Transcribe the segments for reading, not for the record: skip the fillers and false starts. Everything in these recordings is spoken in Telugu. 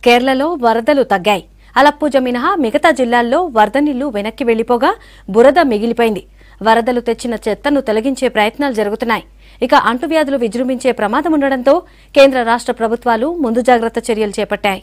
కేరళలో వరదలు తగ్గాయి. అలప్పుజ మినహా మిగతా జిల్లాల్లో వరద నీళ్లు వెనక్కి వెళ్లిపోగా బురద మిగిలిపోయింది. వరదలు తెచ్చిన చెత్తను తొలగించే ప్రయత్నాలు జరుగుతున్నాయి. ఇక అంటువ్యాధులు విజృంభించే ప్రమాదం ఉండడంతో కేంద్ర రాష్ట్ర ప్రభుత్వాలు ముందు జాగ్రత్త చర్యలు చేపట్టాయి.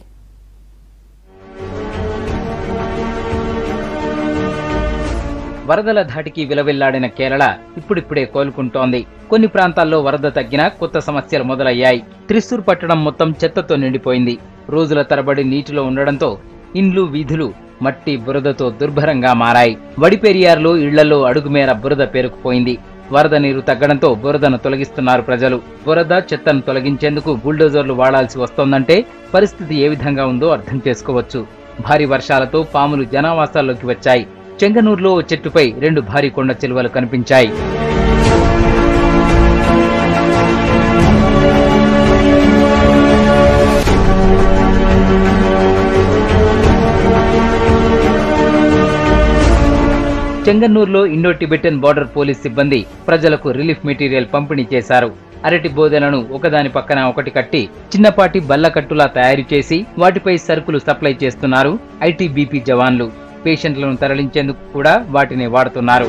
వరదల ధాటికి విలవిల్లాడిన కేరళ ఇప్పుడిప్పుడే కోలుకుంటోంది. కొన్ని ప్రాంతాల్లో వరద తగ్గినా కొత్త సమస్యలు మొదలయ్యాయి. త్రిశూర్ పట్టణం మొత్తం చెత్తతో నిండిపోయింది. రోజుల తరబడి నీటిలో ఉండడంతో ఇండ్లు, వీధులు మట్టి, బురదతో దుర్భరంగా మారాయి. వడిపెరియార్లో ఇళ్లలో అడుగుమేర బురద పేరుకుపోయింది. వరద నీరు తగ్గడంతో బురదను తొలగిస్తున్నారు ప్రజలు. బురద, చెత్తను తొలగించేందుకు బుల్డోజర్లు వాడాల్సి వస్తోందంటే పరిస్థితి ఏ విధంగా ఉందో అర్థం చేసుకోవచ్చు. భారీ వర్షాలతో పాములు జనావాసాల్లోకి వచ్చాయి. చెంగనూరులో చెట్టుపై 2 భారీ కొండ చిలువలు కనిపించాయి. చెంగన్నూరులో ఇండో టిబెటన్ బార్డర్ పోలీస్ సిబ్బంది ప్రజలకు రిలీఫ్ మెటీరియల్ పంపిణీ చేశారు. అరటి బోదెలను ఒకదాని పక్కన ఒకటి కట్టి చిన్నపాటి బల్లకట్టులా తయారు చేసి వాటిపై సరుకులు సప్లై చేస్తున్నారు ఐటీబీపీ జవాన్లు. పేషెంట్లను తరలించేందుకు కూడా వాటిని వాడుతున్నారు.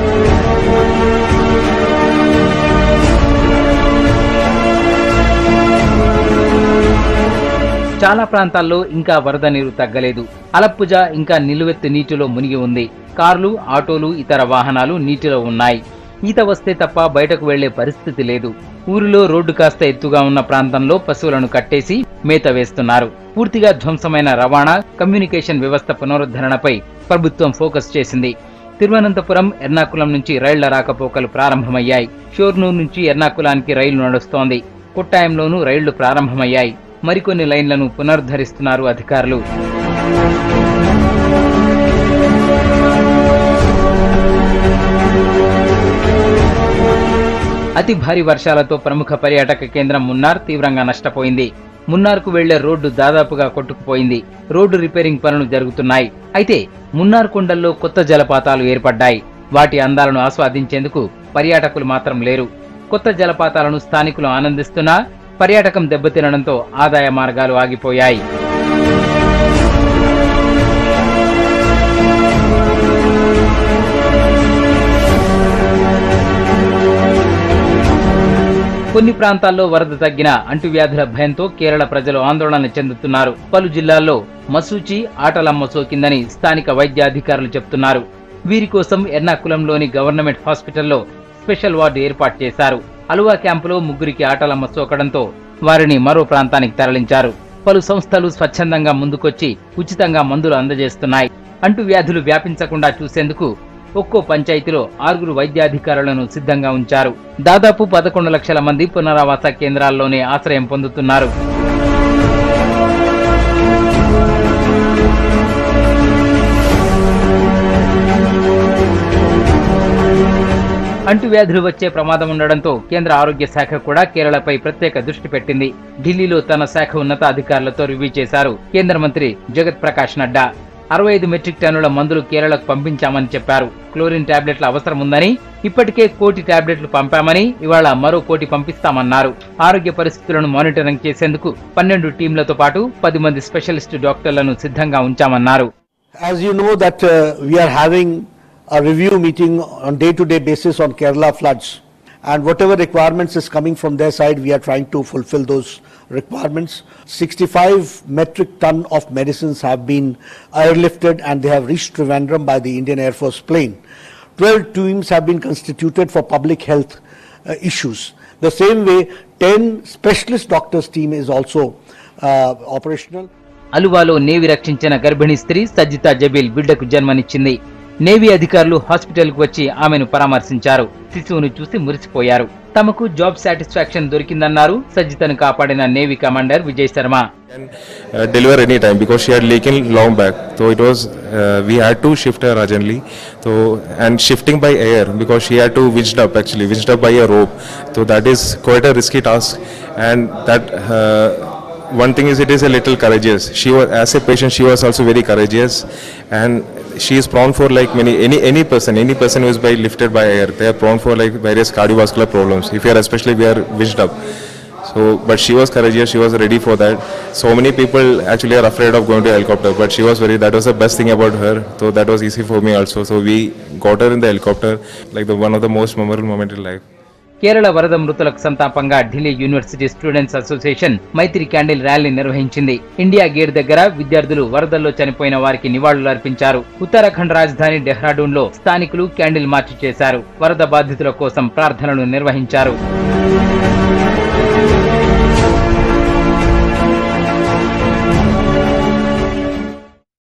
చాలా ప్రాంతాల్లో ఇంకా వరద నీరు తగ్గలేదు. అలప్పుజ ఇంకా నిలువెత్తు నీటిలో మునిగి ఉంది. కార్లు, ఆటోలు, ఇతర వాహనాలు నీటిలో ఉన్నాయి. ఈత వస్తే తప్ప బయటకు వెళ్లే పరిస్థితి లేదు. ఊరిలో రోడ్డు కాస్త ఎత్తుగా ఉన్న ప్రాంతంలో పశువులను కట్టేసి మేత వేస్తున్నారు. పూర్తిగా ధ్వంసమైన రవాణా, కమ్యూనికేషన్ వ్యవస్థ పునరుద్ధరణపై ప్రభుత్వం ఫోకస్ చేసింది. తిరువనంతపురం, ఎర్నాకులం నుంచి రైళ్ల రాకపోకలు ప్రారంభమయ్యాయి. షోర్నూరు నుంచి ఎర్నాకులానికి రైలు నడుస్తోంది. కొట్టాయంలోనూ రైళ్లు ప్రారంభమయ్యాయి. మరికొన్ని లైన్లను పునరుద్ధరిస్తున్నారు అధికారులు. అతి భారీ వర్షాలతో ప్రముఖ పర్యాటక కేంద్రం మున్నార్ తీవ్రంగా నష్టపోయింది. మున్నార్కు వెళ్లే రోడ్డు దాదాపుగా కొట్టుకుపోయింది. రోడ్డు రిపేరింగ్ పనులు జరుగుతున్నాయి. అయితే మున్నార్ కొండల్లో కొత్త జలపాతాలు ఏర్పడ్డాయి. వాటి అందాలను ఆస్వాదించేందుకు పర్యాటకులు మాత్రం లేరు. కొత్త జలపాతాలను స్థానికులు ఆనందిస్తున్నా పర్యాటకం దెబ్బతినడంతో ఆదాయ మార్గాలు ఆగిపోయాయి. కొన్ని ప్రాంతాల్లో వరద తగ్గిన అంటువ్యాధుల భయంతో కేరళ ప్రజలు ఆందోళన చెందుతున్నారు. పలు జిల్లాల్లో మసూచి, ఆటలమ్మ సోకిందని స్థానిక వైద్యాధికారులు చెప్తున్నారు. వీరి కోసం ఎర్నాకులంలోని గవర్నమెంట్ హాస్పిటల్లో స్పెషల్ వార్డు ఏర్పాటు చేశారు. అలువా క్యాంపులో 3కి ఆటలమ్మ సోకడంతో వారిని మరో ప్రాంతానికి తరలించారు. పలు సంస్థలు స్వచ్ఛందంగా ముందుకొచ్చి ఉచితంగా మందులు అందజేస్తున్నాయి. అంటువ్యాధులు వ్యాపించకుండా చూసేందుకు ఒక్కో పంచాయతీలో 6 వైద్యాధికారులను సిద్ధంగా ఉంచారు. దాదాపు 11 లక్షల మంది పునరావాస కేంద్రాల్లోనే ఆశ్రయం పొందుతున్నారు. అంటువ్యాధులు వచ్చే ప్రమాదం ఉండడంతో కేంద్ర ఆరోగ్య శాఖ కూడా కేరళపై ప్రత్యేక దృష్టి పెట్టింది. ఢిల్లీలో తన శాఖ ఉన్నతాధికారులతో రివ్యూ చేశారు కేంద్ర మంత్రి జగత్ ప్రకాష్ నడ్డా. 65 మెట్రిక్ టన్నుల మందులు కేరళకు పంపించామని చెప్పారు. క్లోరిన్ టాబ్లెట్ల అవసరం ఉందని, ఇప్పటికే 1 కోటి టాబ్లెట్లు పంపామని, ఇవాళ మరో 1 కోటి పంపిస్తామన్నారు. ఆరోగ్య పరిస్థితులను మానిటరింగ్ చేసేందుకు 12 టీంలతో పాటు 10 మంది స్పెషలిస్ట్ డాక్టర్లను సిద్ధంగా ఉంచామన్నారు. As you know that we are having a review meeting on day-to-day basis on Kerala floods, and whatever requirements is coming from their side, we are trying to fulfill those requirements. 65 metric ton of medicines have been airlifted and they have reached Trivandrum by the Indian Air Force plane. 12 teams have been constituted for public health issues. The same way, 10 specialist doctors team is also operational. అలువాలో నేవి రక్షించిన గర్భిణీ స్త్రీ సజితా జబీల్ బిడ్డకు జన్మనిచ్చింది. నేవీ అధికారులు హాస్పిటల్కు వచ్చి ఆమెను పరామర్శించారు. శిశువును చూసి మురిసిపోయారు. తమకు జాబ్ సాటిస్ఫాక్షన్ దొరికిందన్నారు సజితను కాపాడిన navy commander Vijay Sharma. Deliver any time because she had leaking long back, so it was we had to shift her urgently, so and shifting by air because she had to winched up by a rope, so that is quite a risky task. And that one thing is, it is a little courageous. She was, as a patient, she was also very courageous, and she is prone for like any person who is lifted by air, they are prone for like various cardiovascular problems if you are, especially we are winched up. So, but she was courageous. She was ready for that. So many people actually are afraid of going to helicopter, but she was very. That was the best thing about her. So that was easy for me also. So we got her in the helicopter, like the one of the most memorable moment in life. Kerala వరద మృతులకు సంతాపంగా Delhi university students association Maitri candle rally నిర్వహించింది. ఇండియా గేట్ దగ్గర విద్యార్థులు వరదల్లో చనిపోయిన వారికి నివాళులు అర్పించారు. ఉత్తరాఖండ్ రాజధాని డెహ్రాడూన్ లో స్థానికులు క్యాండిల్ మార్చ్ చేశారు. వరద బాధితుల కోసం ప్రార్థనలు నిర్వహించారు.